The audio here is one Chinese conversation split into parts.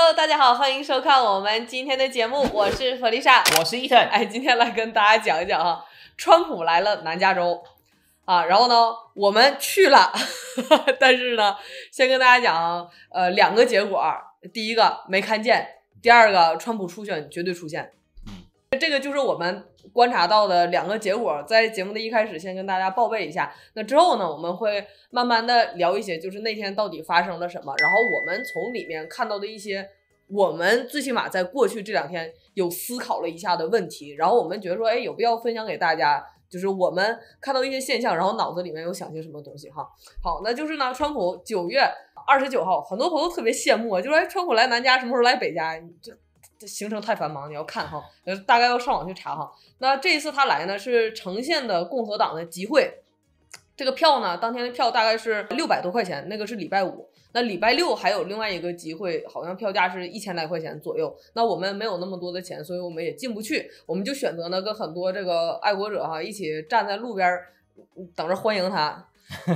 Hello， 大家好，欢迎收看我们今天的节目，我是弗丽莎， 我是伊藤。 哎，今天来跟大家讲一讲啊，川普来了南加州啊，然后呢，我们去了，但是呢，先跟大家讲，两个结果，第一个没看见，第二个川普初选绝对出现。这个就是我们观察到的两个结果，在节目的一开始先跟大家报备一下。那之后呢，我们会慢慢的聊一些，就是那天到底发生了什么，然后我们从里面看到的一些，我们最起码在过去这2天有思考了一下的问题，然后我们觉得说，哎，有必要分享给大家。就是我们看到一些现象，然后脑子里面有想些什么东西哈。好，那就是呢，川普9月29号，很多朋友特别羡慕，就说，哎，川普来南加，什么时候来北加？这行程太繁忙，你要看哈，大概要上网去查哈。那这一次他来呢，是呈现的共和党的集会，这个票呢，当天的票大概是600多块钱，那个是礼拜5。那礼拜6还有另外一个集会，好像票价是1000来块钱左右。那我们没有那么多的钱，所以我们也进不去，我们就选择呢跟很多这个爱国者哈一起站在路边等着欢迎他。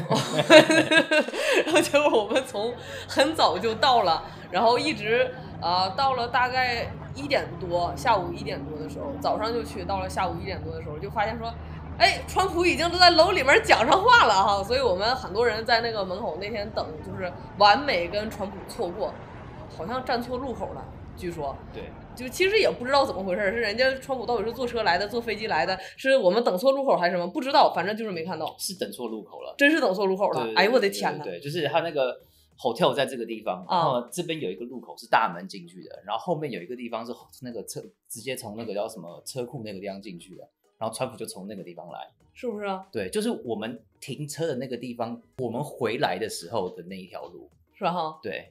然后结果我们从很早就到了，然后一直到了大概1点多，下午1点多的时候，早上就去，到了下午1点多的时候，就发现说，哎，川普已经都在楼里面讲上话了哈，所以我们很多人在那个门口那天等，就是完美跟川普错过，好像站错路口了，据说。 对。 就其实也不知道怎么回事，是人家川普到底是坐车来的，坐飞机来的，是我们等错路口还是什么？不知道，反正就是没看到。 是等错路口了， 真是等错路口了。 对对对对， 哎呦我的天哪！ 对，就是他那个 hotel 在这个地方，然后这边有一个路口是大门进去的，然后后面有一个地方是那个直接从那个叫什么车库那个地方进去的，然后川普就从那个地方来， 是不是啊？ 对，就是我们停车的那个地方，我们回来的时候的那一条路， 是吧？哈， 对。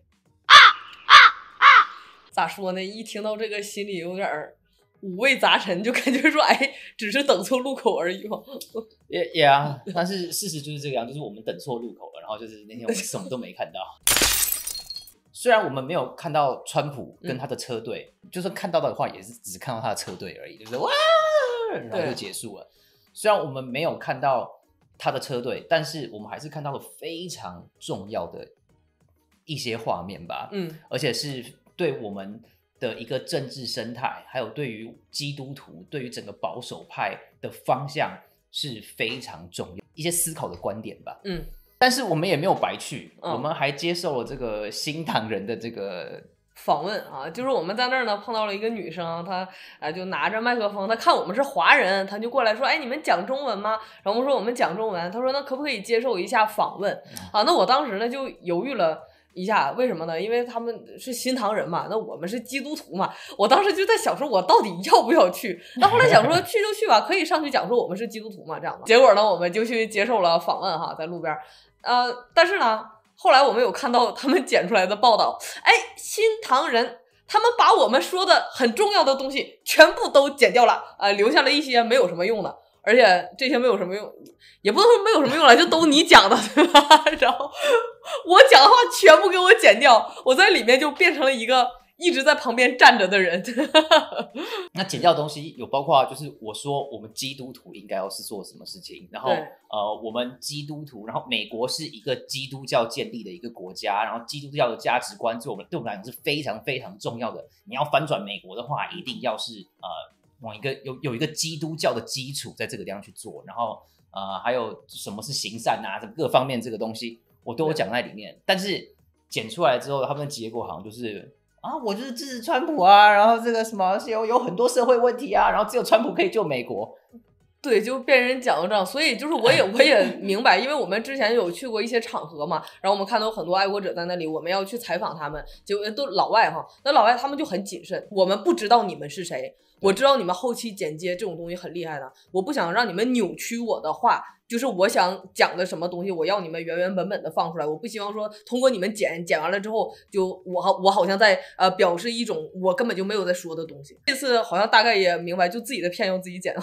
咋说呢？一听到这个，心里有点五味杂陈，就感觉说，哎，只是等错路口而已嘛。 也啊，但是事实就是这个样，就是我们等错路口了，然后就是那天我们什么都没看到。虽然我们没有看到川普跟他的车队，就算看到的话，也是只看到他的车队而已，就是哇，然后就结束了。虽然我们没有看到他的车队，但是我们还是看到了非常重要的一些画面吧。而且是对我们的一个政治生态，还有对于基督徒，对于整个保守派的方向是非常重要一些思考的观点吧。但是我们也没有白去，我们还接受了这个新唐人的这个访问啊，就是我们在那儿呢碰到了一个女生，她就拿着麦克风，她看我们是华人，她就过来说，哎，你们讲中文吗？然后我们说我们讲中文，她说那可不可以接受一下访问啊？那我当时呢就犹豫了一下，为什么呢？因为他们是新唐人嘛，那我们是基督徒嘛。我当时就在想说，我到底要不要去？那后来想说去就去吧，可以上去讲说我们是基督徒嘛，这样的。结果呢，我们就去接受了访问哈，在路边。但是呢，后来我们有看到他们剪出来的报道，哎，新唐人他们把我们说的很重要的东西全部都剪掉了，留下了一些没有什么用的。而且这些没有什么用，也不能说没有什么用了，就都你讲的，对吧？然后我讲的话全部给我剪掉，我在里面就变成了一个一直在旁边站着的人。 那剪掉的东西有包括，就是我说我们基督徒应该要是做什么事情，然后我们基督徒，然后美国是一个基督教建立的一个国家，然后基督教的价值观对我们来讲是非常非常重要的。你要翻转美国的话，一定要是往一个有一个基督教的基础在这个地方去做，然后还有什么是行善啊，各方面这个东西我都有讲在里面。但是剪出来之后，他们的结果好像就是我就是支持川普啊，然后这个什么有很多社会问题啊，然后只有川普可以救美国。 对，就被人讲到这样，所以就是我也明白，因为我们之前有去过一些场合嘛，然后我们看到很多爱国者在那里，我们要去采访他们，就都老外哈，那老外他们就很谨慎，我们不知道你们是谁，我知道你们后期剪接这种东西很厉害的，我不想让你们扭曲我的话，就是我想讲的什么东西，我要你们原原本本的放出来，我不希望说通过你们剪完了之后，就我好像在表示一种我根本就没有在说的东西。这次好像大概也明白，就自己的片用自己剪。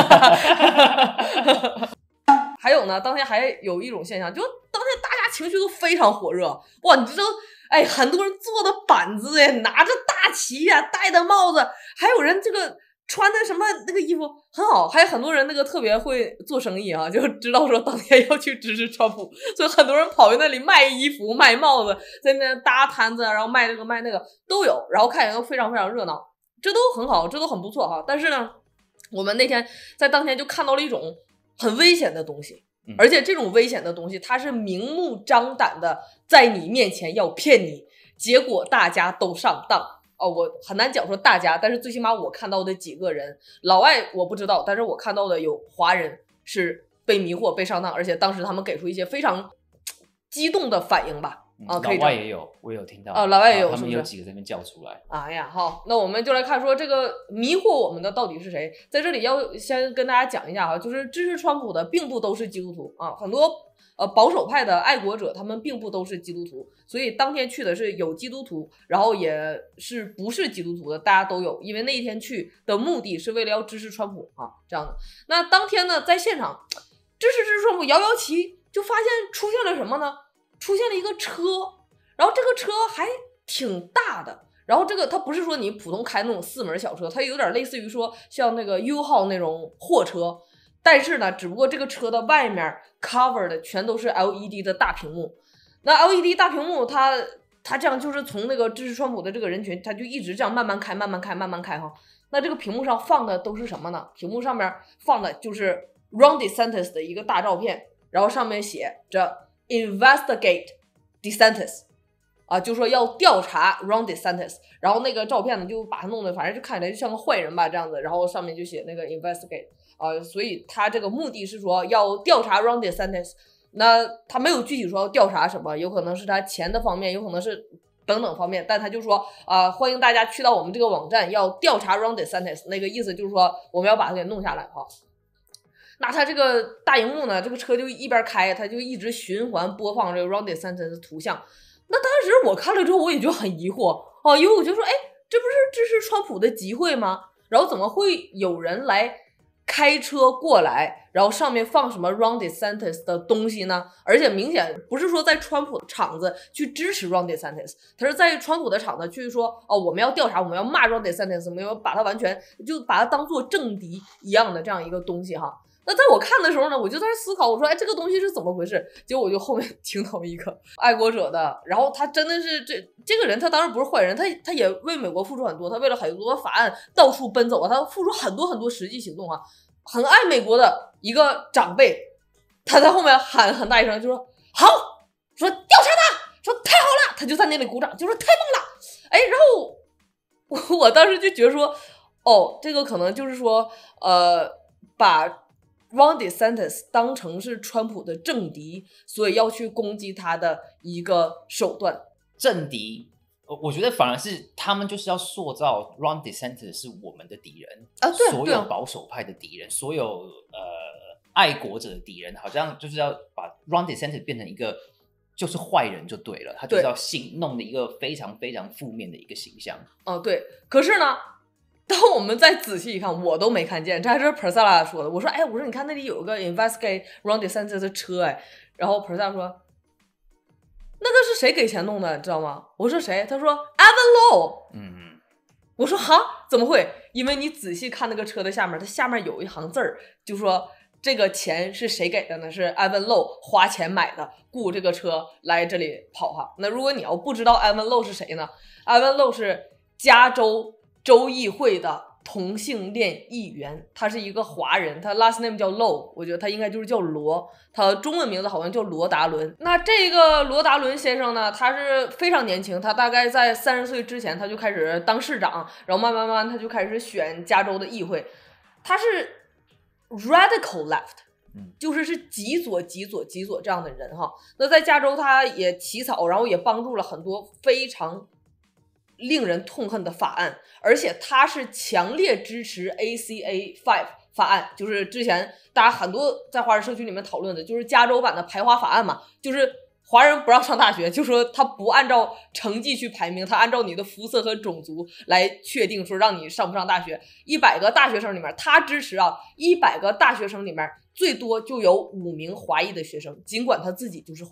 还有呢，当天还有一种现象，就当天大家情绪都非常火热，哇，你知道，哎，很多人坐的板子呀，拿着大旗呀，戴的帽子，还有人这个穿的什么那个衣服很好，还有很多人那个特别会做生意啊，就知道说当天要去支持川普，所以很多人跑去那里卖衣服、卖帽子，在那边搭摊子，然后卖这个卖那个都有，然后看起来都非常非常热闹，这都很好，这都很不错哈。但是呢，我们那天在当天就看到了一种很危险的东西，而且这种危险的东西它是明目张胆的在你面前要骗你，结果大家都上当。我很难讲说大家，但是最起码我看到的几个人，老外我不知道，但是我看到的有华人是被迷惑、被上当，而且当时他们给出一些非常激动的反应吧。 老外也有，我有听到。 老外也有， 他们有几个在那边叫出来。 哎呀，好，那我们就来看说这个迷惑我们的到底是谁。在这里要先跟大家讲一下哈，就是支持川普的并不都是基督徒啊，很多保守派的爱国者他们并不都是基督徒，所以当天去的是有基督徒，然后也是不是基督徒的，大家都有，因为那一天去的目的是为了要支持川普啊，这样的。那当天呢，在现场支持川普摇摇旗，就发现出现了什么呢？出现了一个车，然后这个车还挺大的。然后这个它不是说你普通开那种4门小车，它有点类似于说像那个 U 号那种货车，但是呢，只不过这个车的外面 cover 的全都是 LED 的大屏幕。那 LED 大屏幕它这样就是从那个支持川普的这个人群，它就一直这样慢慢开哈。那这个屏幕上放的都是什么呢？屏幕上面放的就是 Ron DeSantis 的一个大照片，然后上面写着 Investigate DeSantis。就说要调查 Ron DeSantis， 然后那个照片呢就把他弄得反正就看起来就像个坏人吧这样子，然后上面就写那个 investigate 所以他这个目的是说要调查 Ron DeSantis， 那他没有具体说要调查什么，有可能是他钱的方面，有可能是等等方面，但他就说欢迎大家去到我们这个网站要调查 Ron DeSantis， 那个意思就是说我们要把他给弄下来哈。那他这个大荧幕呢，这个车就一边开，他就一直循环播放这个 Ron DeSantis 的图像。那当时我看了之后我也就很疑惑因为我就说这不是支持川普的集会吗？然后怎么会有人来开车过来，然后上面放什么 Ron DeSantis 的东西呢？而且明显不是说在川普的场子去支持 Ron DeSantis， 他是在川普的场子去说我们要调查，我们要骂 Ron DeSantis， 我们要把他完全就把他当做政敌一样的这样一个东西哈。那在我看的时候呢，我就在那思考，我说这个东西是怎么回事？结果我就后面听到一个爱国者的，然后他真的是这个人，他当然不是坏人，他也为美国付出很多，他为了很多法案到处奔走他付出很多很多实际行动很爱美国的一个长辈，他在后面喊很大一声，就说好，说调查他，说太好了，他就在那里鼓掌，就说太棒了。然后我当时就觉得说这个可能就是说把Ron DeSantis 当成是川普的政敌，所以要去攻击他的一个手段。 政敌，我觉得反而是他们就是要塑造 Ron DeSantis 是我们的敌人对， 所有保守派的敌人，所有爱国者的敌人，好像就是要把 Ron DeSantis 变成一个就是坏人就对了，他就是要弄的一个非常非常负面的一个形象。 对，可是呢当我们再仔细一看，我都没看见，这还是 Priscilla 说的。我说你看那里有个 investigate Ron DeSantis 的车然后 Priscilla 说那个是谁给钱弄的，知道吗？我说谁？他说 Evan Low。我说哈，怎么会？因为你仔细看那个车的下面，它下面有一行字儿，就说这个钱是谁给的呢？是 Evan Low 花钱买的，雇这个车来这里跑哈。那如果你要不知道 Evan Low 是谁呢？ Evan Low 是加州州议会的同性恋议员，他是一个华人，他 last name 叫 Low， 我觉得他应该就是叫罗，他中文名字好像叫罗达伦。那这个罗达伦先生呢，他是非常年轻，他大概在30岁之前他就开始当市长，然后慢慢他就开始选加州的议会。他是 radical left，就是极左这样的人哈。那在加州他也起草，然后也帮助了很多非常令人痛恨的法案，而且他是强烈支持 ACA5 法案，就是之前大家很多在华人社区里面讨论的，就是加州版的排华法案嘛，就是华人不让上大学，就说他不按照成绩去排名，他按照你的肤色和种族来确定说让你上不上大学。100个大学生里面，他支持100个大学生里面最多就有5名华裔的学生，尽管他自己就是华裔。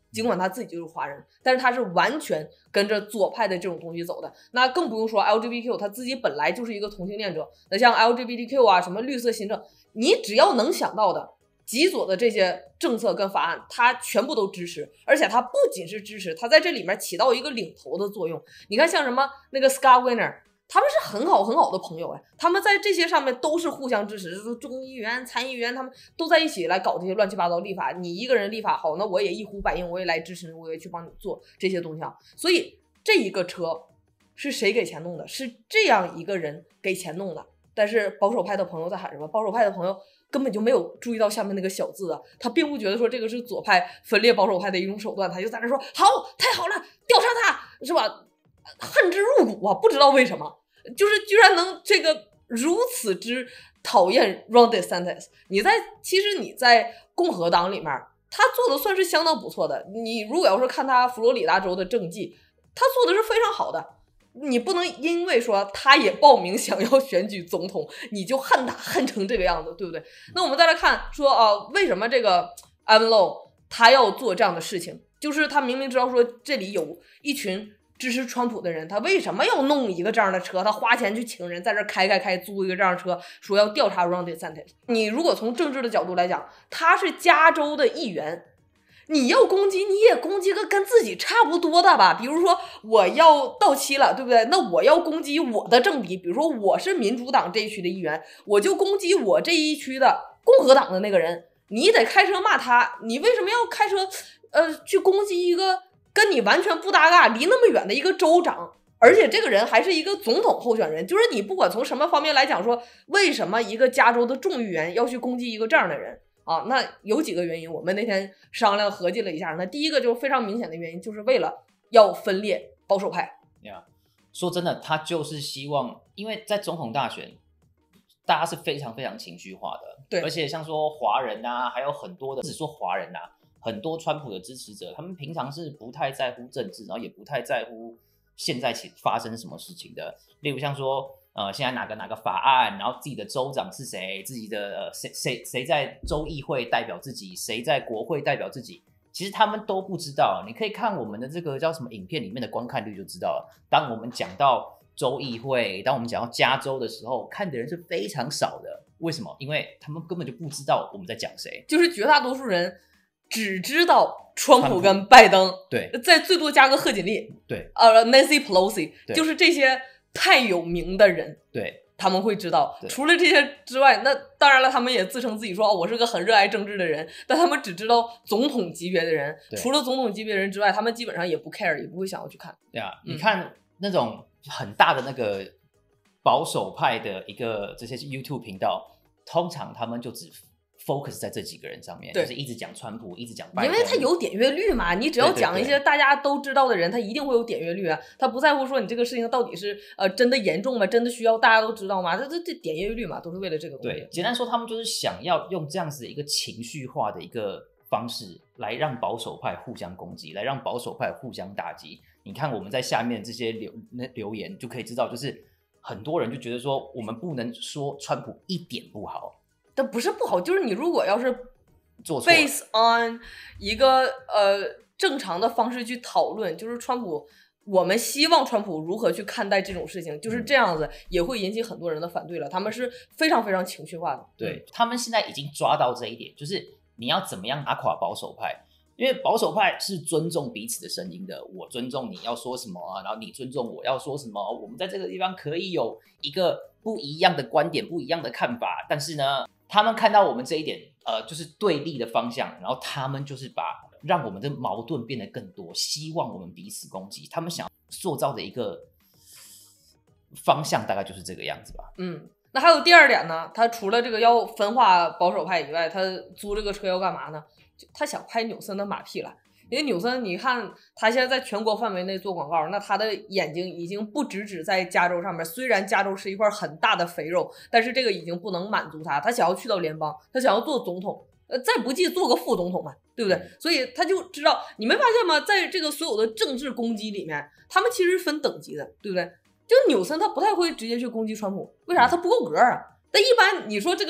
尽管他自己就是华人，但是他是完全跟着左派的这种东西走的。那更不用说 LGBTQ， 他自己本来就是一个同性恋者。那像 LGBTQ 啊，什么绿色新政，你只要能想到的极左的这些政策跟法案，他全部都支持。而且他不仅是支持，他在这里面起到一个领头的作用。你看像什么那个 Scott Wiener，他们是很好的朋友，他们在这些上面都是互相支持，就是众议员、参议员，他们都在一起来搞这些乱七八糟立法。你一个人立法好，那我也一呼百应，我也来支持你，我也去帮你做这些东西啊。所以这一个车是谁给钱弄的？是这样一个人给钱弄的。但是保守派的朋友在喊什么？保守派的朋友根本就没有注意到下面那个小字啊，他并不觉得说这个是左派分裂保守派的一种手段，他就在那说好，太好了，调查他，是吧？恨之入骨啊！不知道为什么，就是居然能这个如此之讨厌 Ron DeSantis。其实你在共和党里面，他做的算是相当不错的。你如果要是看他佛罗里达州的政绩，他做的是非常好的。你不能因为说他也报名想要选举总统，你就恨他恨成这个样子，对不对？那我们再来看说为什么这个 Evan Low 他要做这样的事情，就是他明明知道说这里有一群支持川普的人，他为什么要弄一个这样的车？他花钱去请人在这开租一个这样的车，说要调查 Ron DeSantis。你如果从政治的角度来讲，他是加州的议员，你要攻击你也攻击个跟自己差不多的吧，比如说我要到期了，对不对？那我要攻击我的政敌，比如说我是民主党这一区的议员，我就攻击我这一区的共和党的那个人。你得开车骂他，你为什么要开车去攻击一个跟你完全不搭嘎离那么远的一个州长？而且这个人还是一个总统候选人，就是你不管从什么方面来讲说，为什么一个加州的众议员要去攻击一个这样的人啊？那有几个原因，我们那天商量合计了一下。那第一个就是非常明显的原因，就是为了要分裂保守派。 说真的，他就是希望，因为在总统大选，大家是非常非常情绪化的， 对， 而且像说华人啊，还有很多的，只说华人啊，很多川普的支持者，他们平常是不太在乎政治，然后也不太在乎现在发生什么事情的。例如像说，现在哪个法案，然后自己的州长是谁，自己的谁在州议会代表自己，谁在国会代表自己，其实他们都不知道。你可以看我们的这个叫什么影片里面的观看率就知道了。当我们讲到州议会，当我们讲到加州的时候，看的人是非常少的。为什么？因为他们根本就不知道我们在讲谁， 就是绝大多数人只知道川普跟拜登， 对， 再最多加个贺锦丽， 对 ，Nancy Pelosi，就是这些太有名的人， 对， 他们会知道。除了这些之外，那当然了，他们也自称自己说我是个很热爱政治的人，但他们只知道总统级别的人，除了总统级别的人之外，他们基本上也不 care， 也不会想要去看。 对啊，你看那种很大的那个保守派的一个这些 YouTube 频道，通常他们就只 focus 在这几个人上面，就是一直讲川普，一直讲拜登， 因为他有点阅率嘛。你只要讲一些大家都知道的人，他一定会有点阅率啊。他不在乎说你这个事情到底是真的严重吗？真的需要大家都知道吗？这点阅率嘛，都是为了这个东西。 对，简单说，他们就是想要用这样子的一个情绪化的一个方式来让保守派互相攻击，来让保守派互相打击。你看我们在下面这些留言就可以知道，就是很多人就觉得说，我们不能说川普一点不好。 但不是不好，就是你如果要是做错 based on 一个正常的方式去讨论，就是川普，我们希望川普如何去看待这种事情，就是这样子，也会引起很多人的反对了。他们是非常非常情绪化的。 对，他们现在已经抓到这一点，就是你要怎么样打垮保守派。因为保守派是尊重彼此的声音的，我尊重你要说什么啊，然后你尊重我要说什么，我们在这个地方可以有一个不一样的观点，不一样的看法。但是呢，他们看到我们这一点，就是对立的方向，然后他们就是让我们的矛盾变得更多，希望我们彼此攻击。他们想要塑造的一个方向大概就是这个样子吧。 那还有第二点呢，他除了这个要分化保守派以外，他租这个车要干嘛呢？他想拍纽森的马屁了。因为纽森你看他现在在全国范围内做广告，那他的眼睛已经不只在加州上面，虽然加州是一块很大的肥肉，但是这个已经不能满足他，他想要去到联邦，他想要做总统，再不济做个副总统嘛，对不对？所以他就知道，你没发现吗？在这个所有的政治攻击里面，他们其实是分等级的，对不对？就纽森他不太会直接去攻击川普，为啥？他不够格啊。但一般你说这个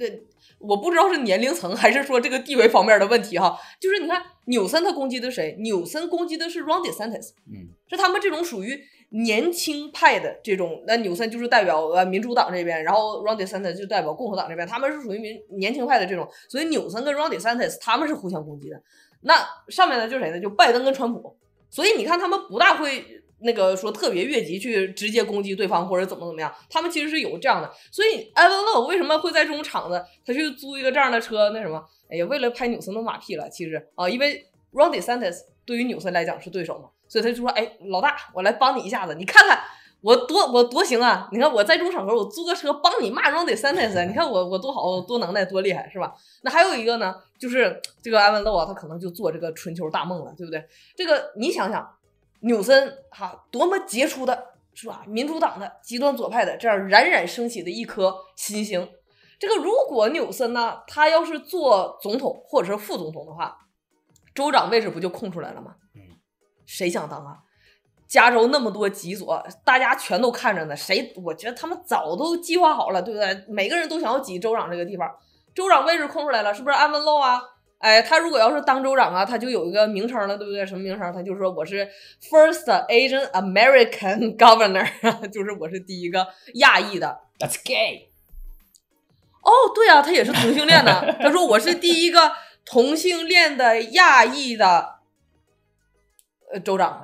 我不知道是年龄层还是说这个地位方面的问题哈，就是你看纽森他攻击的谁？纽森攻击的是 Ron DeSantis， 是他们这种属于年轻派的这种，那纽森就是代表民主党这边，然后 Ron DeSantis 就代表共和党这边，他们是属于年轻派的这种，所以纽森跟 Ron DeSantis 他们是互相攻击的。那上面呢就是谁呢？就拜登跟川普，所以你看他们不大会那个说特别越级去直接攻击对方或者怎么样，他们其实是有这样的。所以 Evan Low 为什么会在这种场子他去租一个这样的车？那什么，哎呀，为了拍纽森的马屁了，其实啊，因为 Ron DeSantis 对于纽森来讲是对手嘛，所以他就说，哎，老大，我来帮你一下子，你看看我多行啊！你看我在这种场合我租个车帮你骂 Ron DeSantis， 你看我多好多能耐多厉害是吧？那还有一个呢，就是这个 Evan Low 啊，他可能就做这个春秋大梦了，对不对？这个你想想，纽森哈多么杰出的是吧？民主党的极端左派的这样冉冉升起的一颗新星。这个如果纽森呢，他要是做总统或者是副总统的话，州长位置不就空出来了吗？谁想当啊？加州那么多极左，大家全都看着呢，我觉得他们早都计划好了，对不对？每个人都想要挤州长这个地方，州长位置空出来了，是不是Evan Low啊？哎，他如果要是当州长啊，他就有一个名称了，对不对？什么名称？他就说我是 First Asian American Governor， 就是我是第一个亚裔的。 That's gay。 哦，对啊，他也是同性恋的。他说我是第一个同性恋的亚裔的州长。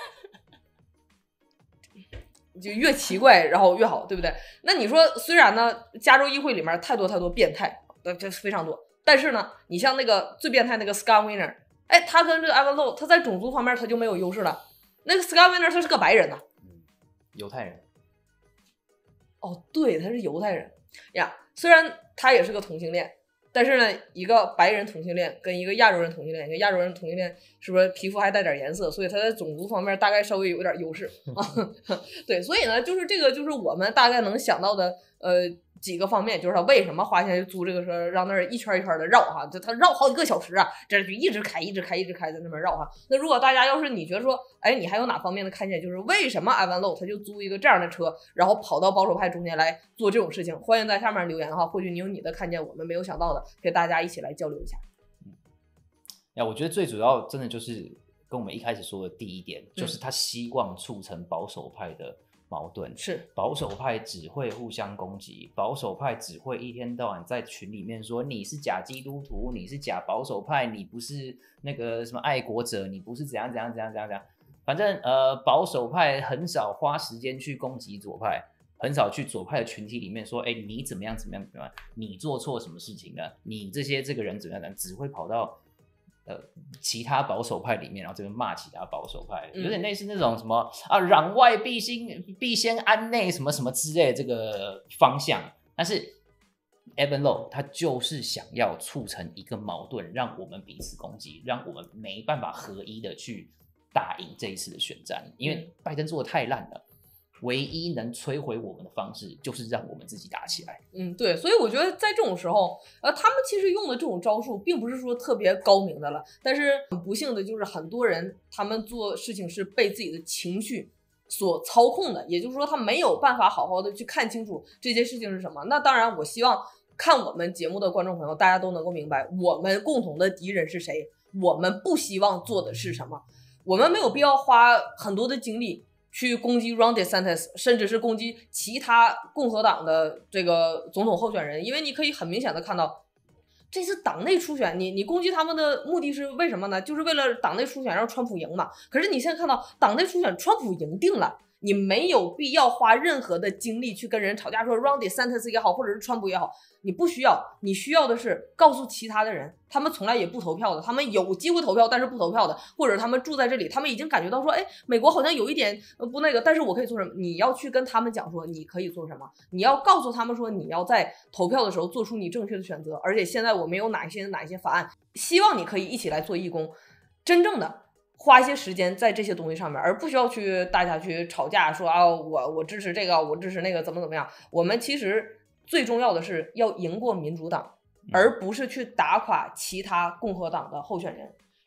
就越奇怪然后越好，对不对？那你说虽然呢加州议会里面太多变态，这非常多，但是呢你像那个最变态那个 Scott Wiener， 哎，他跟这个 Evan Low 他在种族方面他就没有优势了。那个 Scott Wiener 他是个白人呐， 犹太人。 哦，对，他是犹太人呀。虽然他也是个同性恋，但是呢一个白人同性恋跟一个亚洲人同性恋，一个亚洲人同性恋是不是皮肤还带点颜色，所以他在种族方面大概稍微有点优势啊。对，所以呢就是这个就是我们大概能想到的几个方面，就是他为什么花钱去租这个车让那儿一圈一圈的绕哈，就他绕好几个小时啊，这就一直开在那边绕哈。那如果大家要是你觉得说，哎，你还有哪方面的看见，就是为什么 Evan Low 他就租一个这样的车，然后跑到保守派中间来做这种事情，欢迎在下面留言哈，或许你有你的看见我们没有想到的，给大家一起来交流一下。 我觉得最主要真的就是跟我们一开始说的第一点，就是他希望促成保守派的矛盾， 是保守派只会互相攻击，保守派只会一天到晚在群里面说你是假基督徒，你是假保守派，你不是那个什么爱国者，你不是怎样，反正保守派很少花时间去攻击左派，很少去左派的群体里面说，哎，你怎么样，你做错什么事情了，你这个人怎么样，只会跑到其他保守派里面，然后这边骂其他保守派，有点类似那种什么啊，攘外必先安内什么什么之类的这个方向。但是 Evan Low 他就是想要促成一个矛盾，让我们彼此攻击，让我们没办法合一的去打赢这一次的选战，因为拜登做的太烂了。唯一能摧毁我们的方式就是让我们自己打起来。 对，所以我觉得在这种时候他们其实用的这种招数并不是说特别高明的了，但是很不幸的就是很多人他们做事情是被自己的情绪所操控的，也就是说他没有办法好好的去看清楚这些事情是什么。那当然我希望看我们节目的观众朋友大家都能够明白我们共同的敌人是谁，我们不希望做的是什么，我们没有必要花很多的精力去攻击 Ron DeSantis， 甚至是攻击其他共和党的这个总统候选人，因为你可以很明显的看到这次党内初选，你攻击他们的目的是为什么呢？就是为了党内初选让川普赢嘛。可是你现在看到党内初选川普赢定了，你没有必要花任何的精力去跟人吵架，说 Ron DeSantis 也好，或者是川普也好，你不需要，你需要的是告诉其他的人，他们从来也不投票的，他们有机会投票但是不投票的，或者他们住在这里，他们已经感觉到说，哎，美国好像有一点不那个，但是我可以做什么？你要去跟他们讲说你可以做什么，你要告诉他们说你要在投票的时候做出你正确的选择，而且现在我们有哪些法案，希望你可以一起来做义工，真正的花一些时间在这些东西上面，而不需要去大家去吵架说啊，我支持这个，我支持那个，怎么样。我们其实最重要的是要赢过民主党，而不是去打垮其他共和党的候选人。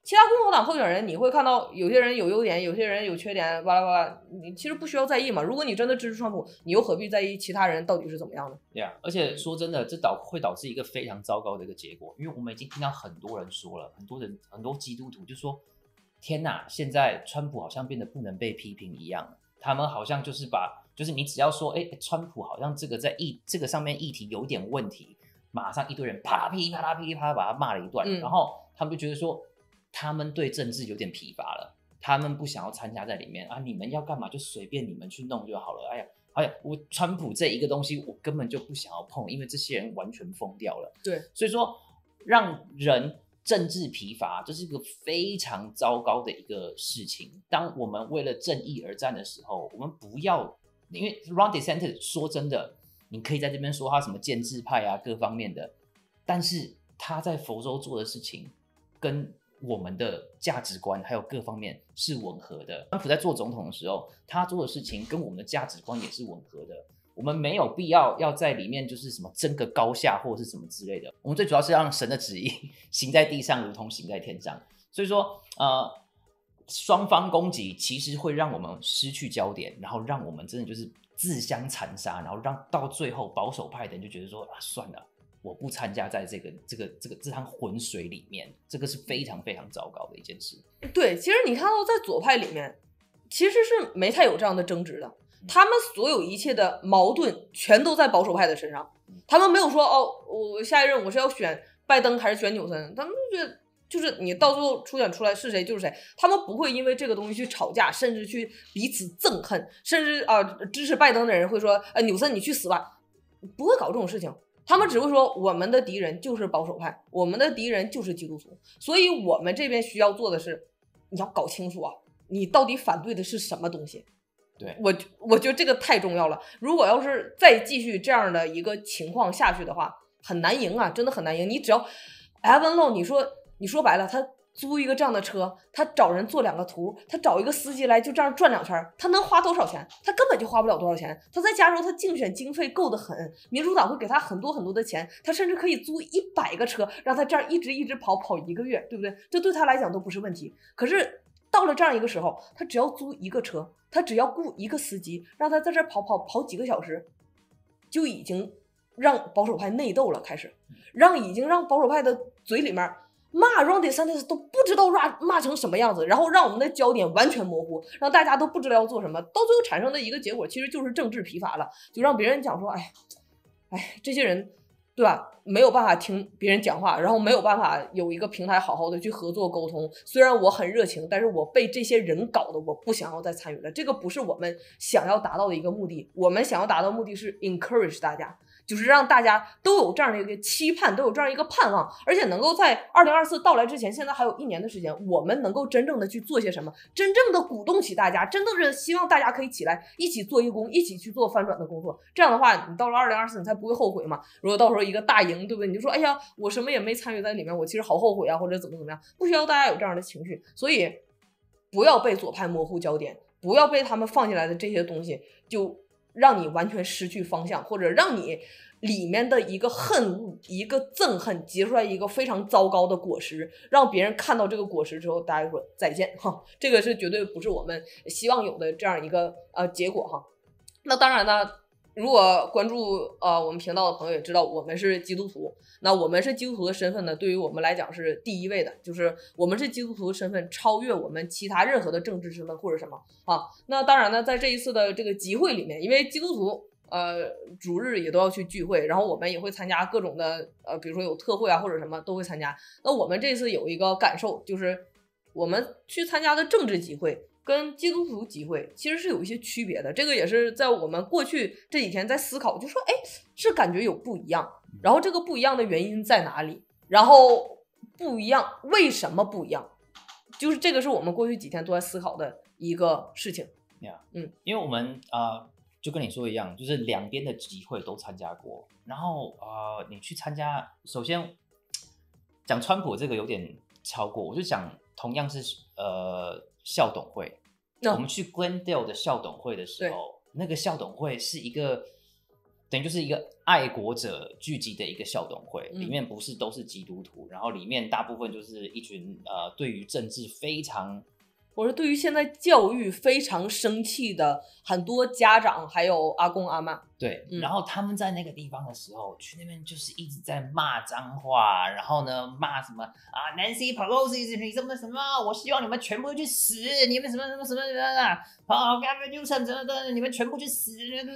其他共和党候选人你会看到有些人有优点，有些人有缺点，巴拉巴拉，你其实不需要在意嘛。如果你真的支持川普，你又何必在意其他人到底是怎么样的？ 对啊，而且说真的，这会导致一个非常糟糕的一个结果，因为我们已经听到很多人说了，很多基督徒就说，天哪，现在川普好像变得不能被批评一样，他们好像就是你只要说，哎，川普好像这个这个上面议题有点问题，马上一堆人啪啦噼里啪啦噼里啪啦把他骂了一段，然后他们就觉得说，他们对政治有点疲乏了，他们不想要参加在里面啊，你们要干嘛就随便你们去弄就好了。哎呀，我川普这一个东西我根本就不想要碰，因为这些人完全疯掉了。 对， 所以说让人政治疲乏，这是一个非常糟糕的一个事情。当我们为了正义而战的时候，我们不要，因为 Ron DeSantis 说真的，你可以在这边说他什么建制派啊各方面的，但是他在佛州做的事情跟我们的价值观还有各方面是吻合的。川普在做总统的时候，他做的事情跟我们的价值观也是吻合的。我们没有必要在里面就是什么争个高下或者是什么之类的。我们最主要是让神的旨意行在地上，如同行在天上。所以说，双方攻击其实会让我们失去焦点，然后让我们真的就是自相残杀，然后让到最后保守派的人就觉得说啊，算了。我不参加在这趟浑水里面，这个是非常非常糟糕的一件事。 对，其实你看到在左派里面，其实是没太有这样的争执的，他们所有一切的矛盾全都在保守派的身上，他们没有说哦，我下一任我是要选拜登还是选纽森，他们觉得就是你到最后初选出来是谁就是谁，他们不会因为这个东西去吵架，甚至去彼此憎恨，甚至支持拜登的人会说纽森你去死吧，不会搞这种事情。他们只会说我们的敌人就是保守派，我们的敌人就是基督徒，所以我们这边需要做的是，你要搞清楚啊，你到底反对的是什么东西。 对， 我觉得这个太重要了。如果要是再继续这样的一个情况下去的话，很难赢啊，真的很难赢。你只要 Evan Low， 你说白了，他租一个这样的车，他找人做2个图，他找一个司机来就这样转2圈，他能花多少钱？他根本就花不了多少钱。他在加州，他竞选经费够得很，民主党会给他很多很多的钱，他甚至可以租100个车，让他这样一直跑1个月，对不对？这对他来讲都不是问题。可是到了这样一个时候，他只要租1个车，他只要雇1个司机，让他在这跑几个小时，就已经让保守派内斗了，开始已经让保守派的嘴里面骂 Ron DeSantis 都不知道骂成什么样子，然后让我们的焦点完全模糊，让大家都不知道要做什么，到最后产生的一个结果其实就是政治疲乏了，就让别人讲说，哎，这些人对吧，没有办法听别人讲话，然后没有办法有一个平台好好的去合作沟通。虽然我很热情，但是我被这些人搞的，我不想要再参与了。这个不是我们想要达到的一个目的，我们想要达到的目的是 encourage 大家。就是让大家都有这样的一个期盼，都有这样一个盼望，而且能够在2024到来之前，现在还有1年的时间，我们能够真正的去做些什么，真正的鼓动起大家，真正是希望大家可以起来一起做义工，一起去做翻转的工作。这样的话，你到了2024，你才不会后悔嘛。如果到时候一个大赢，对不对？你就说，哎呀，我什么也没参与在里面，我其实好后悔啊，或者怎么样，不需要大家有这样的情绪。所以，不要被左派模糊焦点，不要被他们放进来的这些东西就让你完全失去方向，或者让你里面的一个恨恶、一个憎恨结出来一个非常糟糕的果实，让别人看到这个果实之后，大家说再见哈，这个是绝对不是我们希望有的这样一个结果哈。那当然呢，如果关注我们频道的朋友也知道，我们是基督徒。那我们是基督徒的身份呢，对于我们来讲是第一位的，就是我们是基督徒的身份超越我们其他任何的政治身份或者什么啊。那当然呢，在这一次的这个集会里面，因为基督徒主日也都要去聚会，然后我们也会参加各种的比如说有特会啊或者什么都会参加。那我们这次有一个感受，就是我们去参加的政治集会跟基督徒集会其实是有一些区别的，这个也是在我们过去这几天在思考，就说是感觉有不一样，然后这个不一样的原因在哪里，然后不一样为什么不一样，就是这个是我们过去几天都在思考的一个事情。 因为我们就跟你说一样，就是两边的集会都参加过，然后你去参加，首先讲川普这个有点超过，我就讲同样是校董会，我们去 Glendale 的校董会的时候，那个校董会是一个等于就是一个爱国者聚集的一个校董会，里面不是都是基督徒，然后里面大部分就是一群对于政治非常， 我说对于现在教育非常生气的很多家长还有阿公阿嬷， 对，然后他们在那个地方的时候，去那边就是一直在骂脏话，然后呢骂什么啊 Nancy Pelosi 你什么什么，我希望你们全部去死，你们什么什么什么啊Gavin Newsom 什么的，你们全部去死，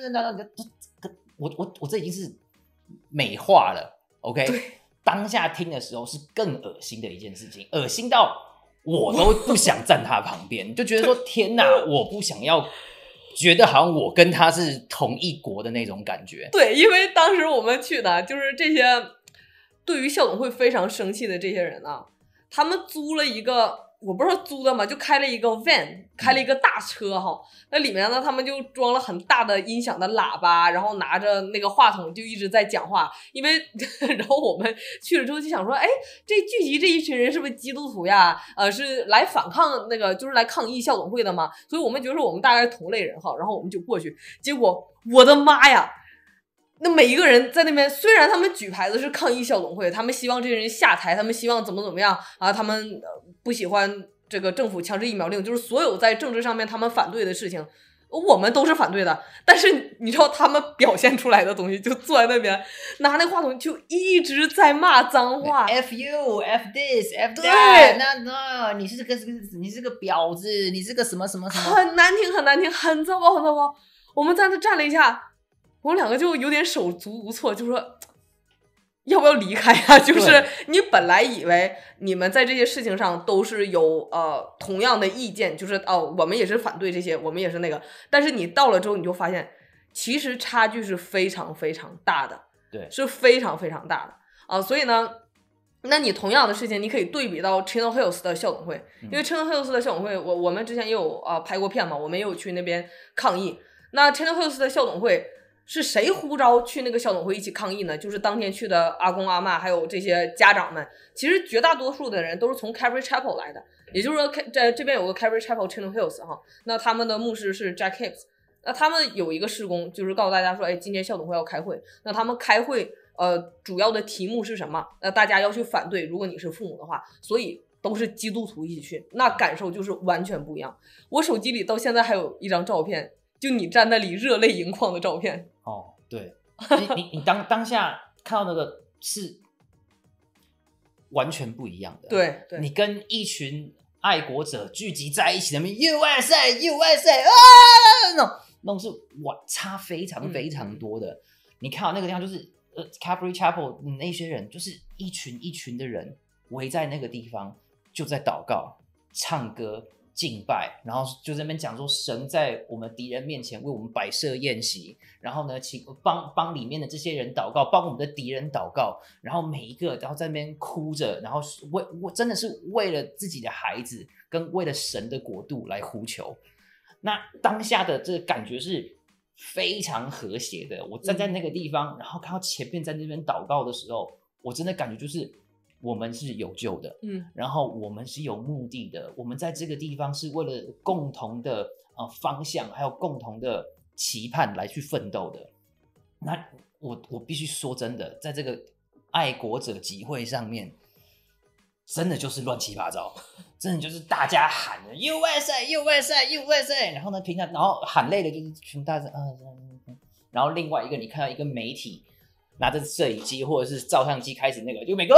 我这已经是美化了 ，OK？ 当下听的时候是更恶心的一件事情，恶心到我都不想站他旁边，就觉得说天哪，我不想要。觉得好像我跟他是同一国的那种感觉。 对，因为当时我们去的就是这些对于校董会非常生气的这些人啊，他们租了一个，我不知道租的嘛，就开了一个 van， 开了一个大车哈。那里面呢，他们就装了很大的音响的喇叭，然后拿着那个话筒就一直在讲话。因为然后我们去了之后就想说，哎，这聚集这一群人是不是基督徒呀？是来反抗那个，就是来抗议校董会的嘛。所以我们觉得我们大概是同类人哈，然后我们就过去。结果我的妈呀！那每一个人在那边，虽然他们举牌子是抗议校董会，他们希望这些人下台，他们希望怎么样啊，他们不喜欢这个政府强制疫苗令，就是所有在政治上面他们反对的事情，我们都是反对的。但是你知道他们表现出来的东西，就坐在那边拿那话筒就一直在骂脏话 ，F you F this F that， 那你是个婊子，你是个什么什么什么， 很难听，很难听，很糟糕，很糟糕。我们在那站了一下。我们两个就有点手足无措，就说要不要离开啊？就是你本来以为你们在这些事情上都是有同样的意见，就是我们也是反对这些，我们也是那个，但是你到了之后你就发现其实差距是非常非常大的， 对， 是非常非常大的所以呢，那你同样的事情你可以对比到 Chino Hills 的校董会，因为 Chino Hills 的校董会我们之前也有拍过片嘛，我们也有去那边抗议。那 Chino Hills 的校董会是谁呼召去那个校董会一起抗议呢？就是当天去的阿公阿嬷还有这些家长们，其实绝大多数的人都是从 Calvary Chapel 来的，也就是说这边有个 Calvary Chapel Chino Hills 哈，那他们的牧师是 Jack Hibbs， 那他们有一个事工就是告诉大家说，哎，今天校董会要开会，那他们开会主要的题目是什么？那大家要去反对，如果你是父母的话，所以都是基督徒一起去，那感受就是完全不一样。我手机里到现在还有一张照片，就你站那里热泪盈眶的照片。 哦，对，你当下看到那个是完全不一样的。 对， 你跟一群爱国者聚集在一起的 USA USA 那种是差非常非常多的。你看到那个地方就是Calvary Chapel 那些人，就是一群一群的人围在那个地方，就在祷告、唱歌、敬拜，然后就在那边讲说神在我们敌人面前为我们摆设宴席，然后呢，请帮里面的这些人祷告，帮我们的敌人祷告，然后每一个然后在那边哭着，然后真的是为了自己的孩子跟为了神的国度来呼求。那当下的这个感觉是非常和谐的。我站在那个地方，然后看到前面在那边祷告的时候，我真的感觉就是我们是有救的，然后我们是有目的的，我们在这个地方是为了共同的方向，还有共同的期盼来去奋斗的。那我必须说真的，在这个爱国者集会上面，真的就是乱七八糟，真的就是大家喊的 USA USA USA， 然后呢，然后喊累了就是群大声然后另外一个你看到一个媒体拿着摄影机或者是照相机开始那个，就每个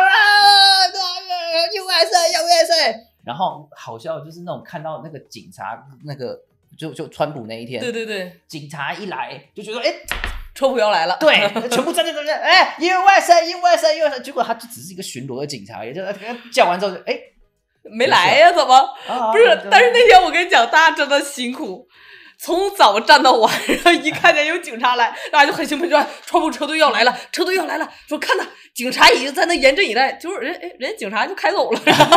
USA， 然后好笑就是那种看到那个警察那个就川普那一天， 对， 警察一来就觉得川普要来了， 对，全部站在USA， 结果他就只是一个巡逻的警察，也就叫完之后没来呀，怎么不是？但是那天我跟你讲，大家真的辛苦。从早站到晚，然后一看见有警察来，大家就很兴奋，说川普车队要来了，车队要来了。说看呐，警察已经在那严阵以待，就是人警察就开走了。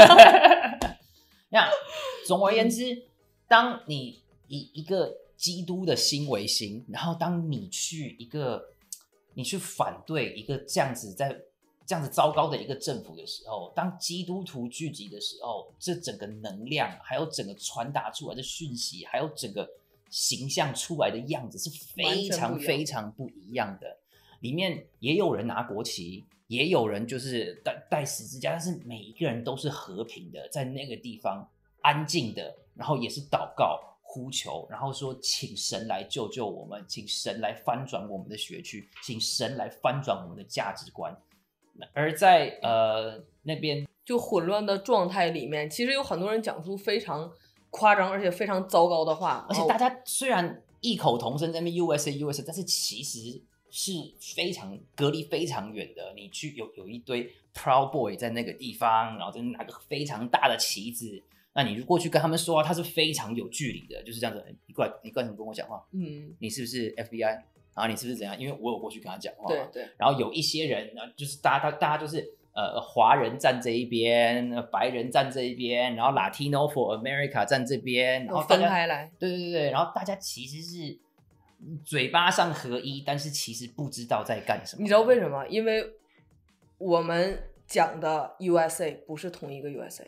那总而言之，当你以一个基督的心为心，然后当你去反对一个这样子糟糕的一个政府的时候，当基督徒聚集的时候，这整个能量，还有整个传达出来的讯息，还有整个形象出来的样子是非常非常不一样的。里面也有人拿国旗，也有人就是带十字架，但是每一个人都是和平的，在那个地方安静的，然后也是祷告呼求，然后说请神来救救我们，请神来翻转我们的学区，请神来翻转我们的价值观。而在那边就混乱的状态里面，其实有很多人讲出非常夸张而且非常糟糕的话， 而且大家虽然异口同声在那边 USA， 但是其实是非常隔离非常远的。你去有一堆 Proud Boy 在那个地方，然后在拿个非常大的旗子，那你过去跟他们说，他是非常有距离的，就是这样子。你过来跟我讲话，你是不是 FBI？ 然后你是不是怎样？因为我有过去跟他讲话， 对。 然后有一些人，就是大家就是华人站这一边，白人站这一边，然后 Latino for America 站这边，然后分开来， 对，然后大家其实是嘴巴上合一，但是其实不知道在干什么。 你知道为什么？因为我们讲的 USA 不是同一个 USA，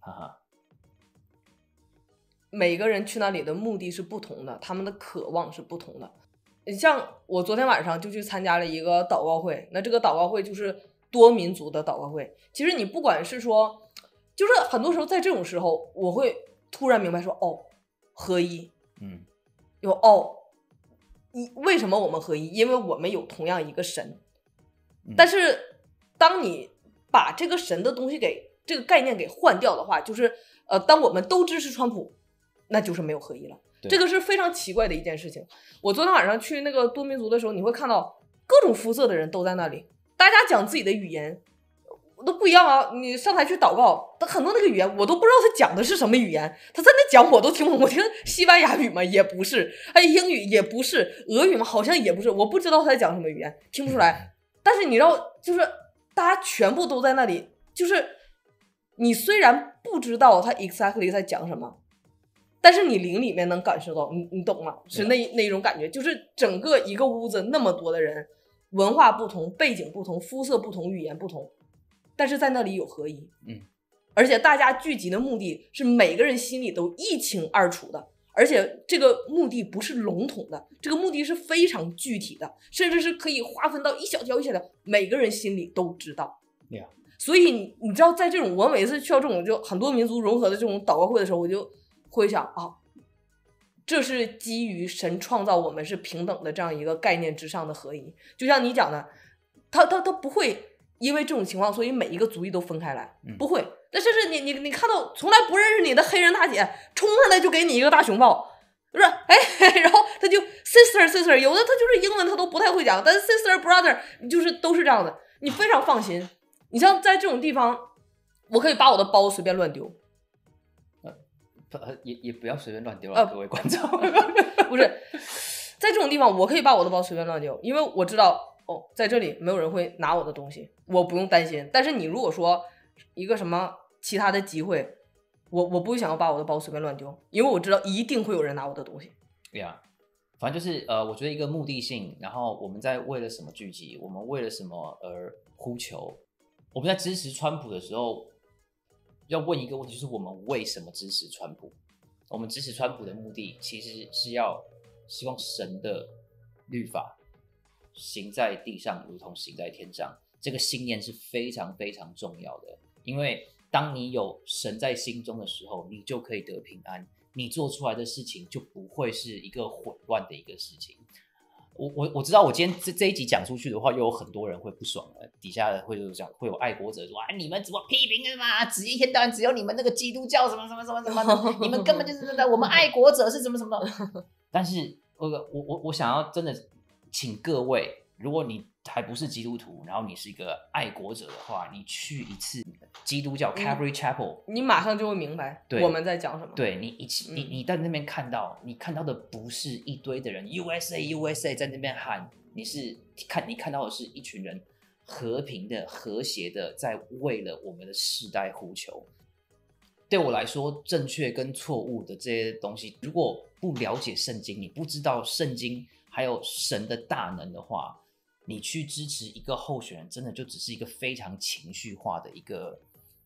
每个人去那里的目的是不同的，他们的渴望是不同的。像我昨天晚上就去参加了一个祷告会，那这个祷告会就是多民族的祷告会。其实你不管是说，就是很多时候在这种时候，我会突然明白说，哦，合一，为什么我们合一？因为我们有同样一个神。但是当你把这个神的东西给这个概念给换掉的话，就是当我们都支持川普，那就是没有合一了。这个是非常奇怪的一件事情。我昨天晚上去那个多民族的时候，你会看到各种肤色的人都在那里，大家讲自己的语言都不一样啊。你上台去祷告，很多那个语言我都不知道他讲的是什么语言，他在那讲我都听不懂。我听西班牙语嘛也不是，英语也不是，俄语嘛好像也不是，我不知道他在讲什么语言，听不出来。但是你知道，就是大家全部都在那里，就是你虽然不知道他 exactly 在讲什么，但是你灵里面能感受到，你懂吗？是那种感觉，就是整个一个屋子那么多的人，文化不同，背景不同，肤色不同，语言不同，但是在那里有合一。而且大家聚集的目的是每个人心里都一清二楚的，而且这个目的不是笼统的，这个目的是非常具体的，甚至是可以划分到一小条一小条，每个人心里都知道。所以你知道，在这种我每次去到这种就很多民族融合的这种祷告会的时候，我就会想这是基于神创造我们是平等的这样一个概念之上的合一。就像你讲的，他不会因为这种情况所以每一个族裔都分开来，不会。但是你看到从来不认识你的黑人大姐冲上来就给你一个大熊抱，是然后他就 sister， 有的他就是英文他都不太会讲，但是 sister brother 就是都是这样的，你非常放心。你像在这种地方，我可以把我的包随便乱丢。 也不要随便乱丢了，各位观众。 不是，在这种地方我可以把我的包随便乱丢，因为我知道在这里没有人会拿我的东西，我不用担心。但是你如果说一个什么其他的机会，我不会想要把我的包随便乱丢，因为我知道一定会有人拿我的东西。 反正就是我觉得一个目的性，然后我们在为了什么聚集，我们为了什么而呼求。我们在支持川普的时候，要问一个问题，就是我们为什么支持川普？我们支持川普的目的，其实是要希望神的律法行在地上，如同行在天上。这个信念是非常非常重要的，因为当你有神在心中的时候，你就可以得平安，你做出来的事情就不会是一个混乱的一个事情。我知道我今天这一集讲出去的话，又有很多人会不爽了，底下的会有爱国者说你们怎么批评的嘛？只一天到晚只有你们那个基督教什么什么什么什么的，你们根本就是我们爱国者是什么什么的。但是我想要真的请各位，如果你还不是基督徒，然后你是一个爱国者的话，你去一次基督教 Calvary Chapel， 你马上就会明白我们在讲什么。 对，你在那边看到，你看到的不是一堆的人 USA 在那边喊，你看到的是一群人和平的、和谐的，在为了我们的世代呼求。对我来说，正确跟错误的这些东西，如果不了解圣经，你不知道圣经还有神的大能的话，你去支持一个候选人，真的就只是一个非常情绪化的一个。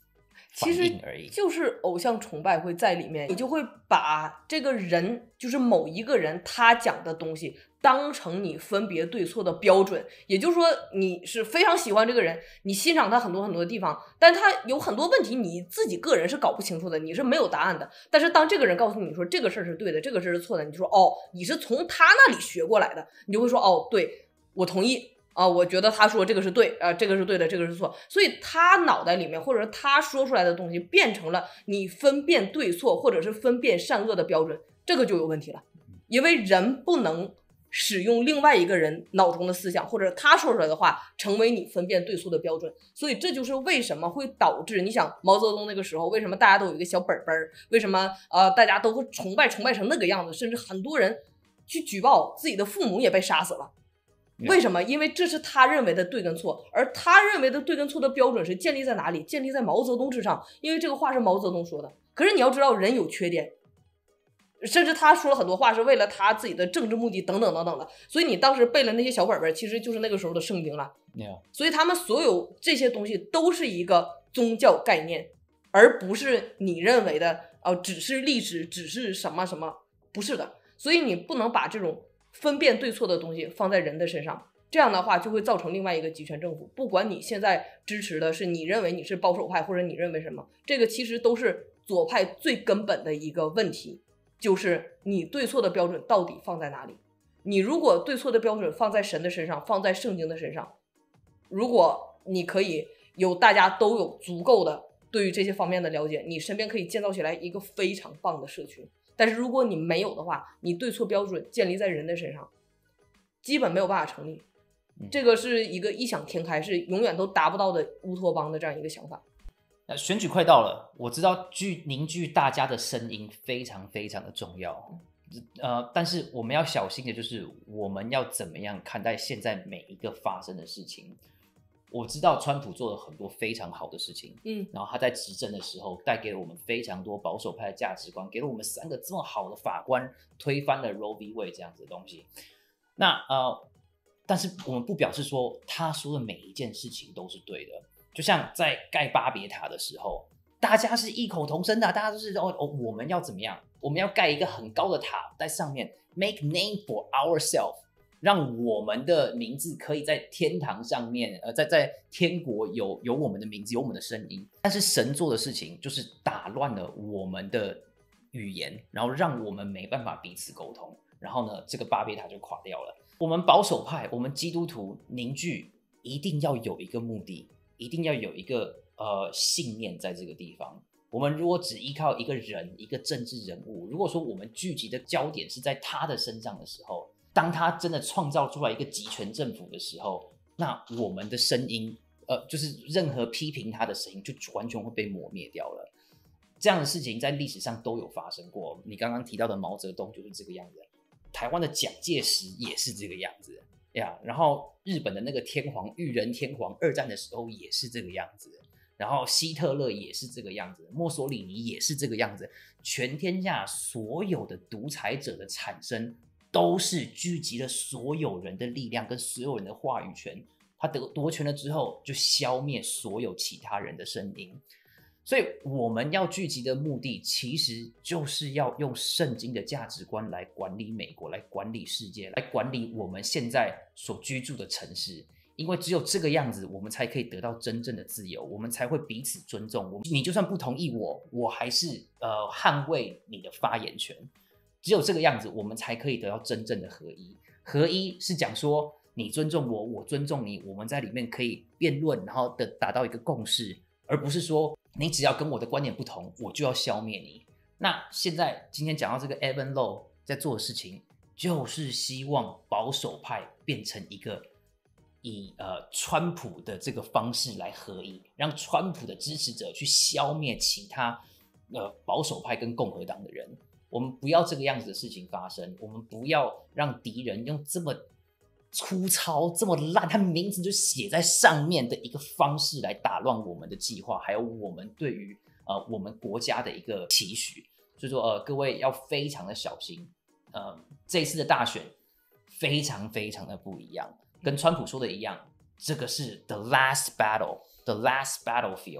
反应而已。 就是偶像崇拜会在里面，你就会把这个人，就是某一个人他讲的东西当成你分别对错的标准，也就是说你是非常喜欢这个人，你欣赏他很多很多的地方，但他有很多问题你自己个人是搞不清楚的，你是没有答案的。但是当这个人告诉你说这个事儿是对的，这个事儿是错的，你就说哦，你是从他那里学过来的，你就会说哦，对，我同意啊，我觉得他说这个是对啊，这个是对的，这个是错，所以他脑袋里面或者他说出来的东西变成了你分辨对错或者是分辨善恶的标准，这个就有问题了，因为人不能使用另外一个人脑中的思想或者他说出来的话成为你分辨对错的标准，所以这就是为什么会导致你想毛泽东那个时候为什么大家都有一个小本本，为什么大家都会崇拜成那个样子，甚至很多人去举报自己的父母也被杀死了。为什么？因为这是他认为的对跟错，而他认为的对跟错的标准是建立在哪里？建立在毛泽东之上，因为这个话是毛泽东说的。可是你要知道，人有缺点，甚至他说了很多话是为了他自己的政治目的等等等等的，所以你当时背了那些小本本，其实就是那个时候的圣经了。所以他们所有这些东西都是一个宗教概念，而不是你认为的只是历史，只是什么什么，不是的。所以你不能把这种分辨对错的东西放在人的身上，这样的话就会造成另外一个集权政府。不管你现在支持的是你认为你是保守派，或者你认为什么，这个其实都是左派最根本的一个问题，就是你对错的标准到底放在哪里。你如果对错的标准放在神的身上，放在圣经的身上，如果你可以有大家都有足够的对于这些方面的了解，你身边可以建造起来一个非常棒的社群。但是如果你没有的话，你对错标准建立在人的身上，基本没有办法成立。这个是一个异想天开，是永远都达不到的乌托邦的这样一个想法。 选举快到了，我知道凝聚大家的声音非常非常的重要，但是我们要小心的就是我们要怎么样看待现在每一个发生的事情。我知道川普做了很多非常好的事情，然后他在执政的时候带给了我们非常多保守派的价值观，给了我们3个这么好的法官，推翻了 Roe v. Wade 这样子的东西。那但是我们不表示说他说的每一件事情都是对的。就像在盖巴别塔的时候，大家是异口同声的，大家都是我们要怎么样？我们要盖一个很高的塔在上面 ，make name for ourselves。让我们的名字可以在天堂上面，在天国有我们的名字，有我们的声音。但是神做的事情就是打乱了我们的语言，然后让我们没办法彼此沟通。然后呢，这个巴别塔就垮掉了。我们保守派，我们基督徒凝聚，一定要有一个目的，一定要有一个信念在这个地方。我们如果只依靠一个人，一个政治人物，如果说我们聚集的焦点是在他的身上的时候，当他真的创造出来一个集权政府的时候，那我们的声音，就是任何批评他的声音就完全会被抹灭掉了。这样的事情在历史上都有发生过。你刚刚提到的毛泽东就是这个样子，台湾的蒋介石也是这个样子呀。然后日本的那个天皇裕仁天皇，二战的时候也是这个样子。然后希特勒也是这个样子，墨索里尼也是这个样子。全天下所有的独裁者的产生，都是聚集了所有人的力量跟所有人的话语权，他夺权了之后就消灭所有其他人的声音。所以我们要聚集的目的其实就是要用圣经的价值观来管理美国，来管理世界，来管理我们现在所居住的城市。因为只有这个样子，我们才可以得到真正的自由，我们才会彼此尊重。你就算不同意我还是捍卫你的发言权。只有这个样子，我们才可以得到真正的合一。合一是讲说，你尊重我，我尊重你，我们在里面可以辩论，然后达到一个共识，而不是说你只要跟我的观点不同，我就要消灭你。那现在今天讲到这个 Evan Low 在做的事情，就是希望保守派变成一个以川普的这个方式来合一，让川普的支持者去消灭其他保守派跟共和党的人。我们不要这个样子的事情发生，我们不要让敌人用这么粗糙、这么烂，他名字就写在上面的一个方式来打乱我们的计划，还有我们对于我们国家的一个期许。所以说各位要非常的小心。这一次的大选非常非常的不一样，跟川普说的一样，这个是 the last battle, the last battlefield。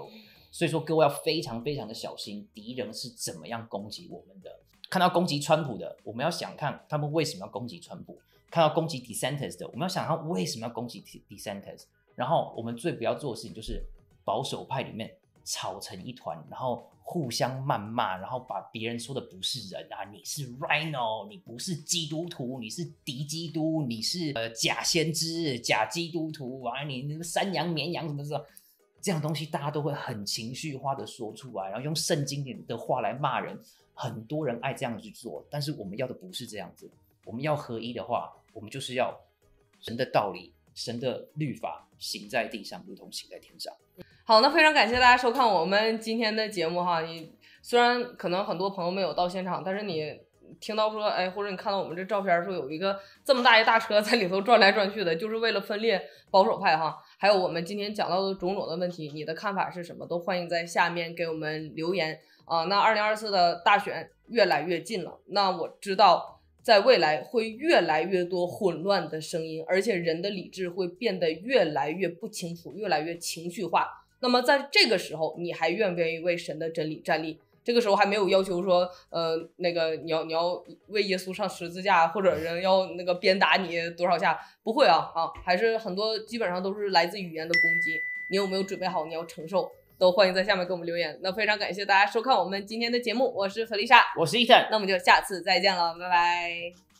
所以说各位要非常非常的小心敌人是怎么样攻击我们的。看到攻击川普的，我们要想看他们为什么要攻击川普；看到攻击 DeSantis 的，我们要想看为什么要攻击 DeSantis。然后我们最不要做的事情就是保守派里面吵成一团，然后互相谩骂，然后把别人说的不是人啊，你是 Rhino， 你不是基督徒，你是敌基督，你是假先知、假基督徒啊，你那个山羊、绵羊什么的，这样的东西大家都会很情绪化的说出来，然后用圣经的话来骂人。很多人爱这样去做，但是我们要的不是这样子。我们要合一的话，我们就是要神的道理、神的律法行在地上，如同行在天上。 好，那非常感谢大家收看我们今天的节目哈。你虽然可能很多朋友没有到现场，但是你听到说，哎，或者你看到我们这照片说有一个这么大一大车在里头转来转去的，就是为了分裂保守派哈。还有我们今天讲到的种种的问题，你的看法是什么？都欢迎在下面给我们留言啊。那2024的大选越来越近了，那我知道在未来会越来越多混乱的声音，而且人的理智会变得越来越不清楚，越来越情绪化。那么在这个时候，你还愿不愿意为神的真理站立？这个时候还没有要求说，那个你要为耶稣上十字架，或者人要那个鞭打你多少下，不会啊，还是很多基本上都是来自语言的攻击。你有没有准备好？你要承受？都欢迎在下面给我们留言。那非常感谢大家收看我们今天的节目，我是弗丽莎， 我是Ethan， 那我们就下次再见了，拜拜。